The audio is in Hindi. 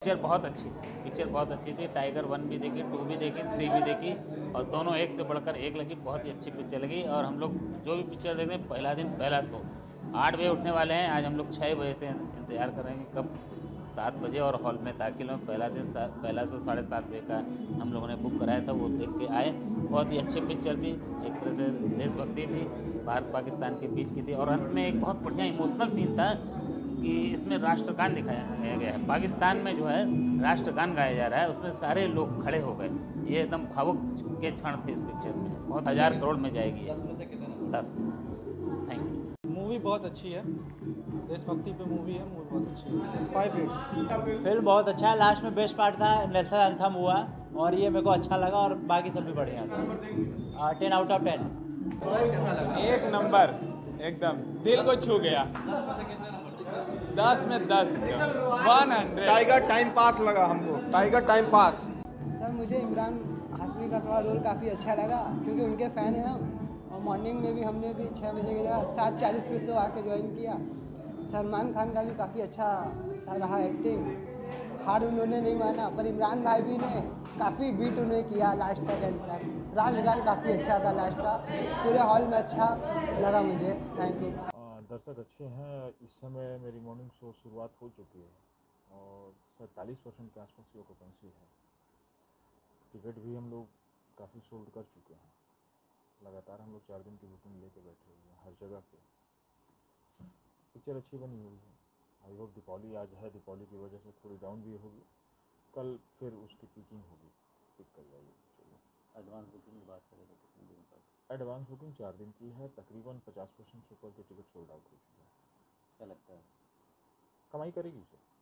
पिक्चर बहुत अच्छी थी, पिक्चर बहुत अच्छी थी। टाइगर 1 भी देखी, 2 भी देखी, 3 भी देखी और दोनों एक से बढ़कर एक लगी। बहुत ही अच्छी पिक्चर लगी और हम लोग जो भी पिक्चर देखते हैं पहला दिन पहला शो 8 बजे उठने वाले हैं। आज हम लोग 6 बजे से इंतज़ार करेंगे कब 7 बजे और हॉल में दाखिल हों। पहला दिन पहला शो 7:30 बजे का हम लोगों ने बुक कराया था, वो देख के आए। बहुत ही अच्छी पिक्चर थी, एक तरह से देशभक्ति थी, भारत पाकिस्तान के बीच की थी और अंत में एक बहुत बढ़िया इमोशनल सीन था कि इसमें राष्ट्रगान दिखाया गया है। पाकिस्तान में जो है राष्ट्रगान गाया जा रहा है, उसमें सारे लोग खड़े हो गए। ये एकदम भावुक के क्षण थे इस पिक्चर में। बहुत 1000 करोड़ में जाएगी ये। 10। Thank you. मूवी बहुत अच्छी है, देशभक्ति पे मूवी है, मूवी बहुत अच्छी है। 5 रेट। फिल्म बहुत अच्छा है। लास्ट में बेस्ट पार्ट था, नेशनल एंथम हुआ और ये मेरे को अच्छा लगा और बाकी सब भी बढ़िया था। 10 आउट ऑफ 10। एक नंबर, एकदम दिल को छू गया। 10 में 10, 100। टाइगर टाइम पास लगा हमको, टाइगर टाइम पास। सर मुझे इमरान हाशमी का थोड़ा रोल काफ़ी अच्छा लगा क्योंकि उनके फ़ैन हैं हम। और मॉर्निंग में भी हमने भी 6 बजे की जगह 7:40 पे शो आके ज्वाइन किया। सलमान खान का भी काफ़ी अच्छा रहा एक्टिंग। हार उन्होंने नहीं माना, पर इमरान भाई भी ने काफ़ी बीट उन्हें किया लास्ट तक एंड तक। राष्ट्रगान काफ़ी अच्छा था लास्ट का, पूरे हॉल में अच्छा लगा मुझे। Thank you. दर्शक अच्छे हैं। इस समय मेरी मॉर्निंग शो शुरुआत हो चुकी है और 47% के आसपास की ऑक्यूपेंसी है। टिकट भी हम लोग काफ़ी सोल्ड कर चुके हैं। लगातार हम लोग 4 दिन की बुकिंग लेके बैठे हुए हैं हर जगह पे। पिक्चर अच्छी बनी हुई है। आई होप दीपावली आज है, दीपावली की वजह से थोड़ी डाउन भी होगी, कल फिर उसकी पिकिंग होगी, पिक कर जाएगी। चलो, एडवांस बुकिंग की बात करें तो कितने दिन तक? एडवांस बुकिंग 4 दिन की है। तकरीबन 50% से ऊपर के टिकट सोल्ड आउट हो चुके हैं। क्या लगता है कमाई करेगी सर।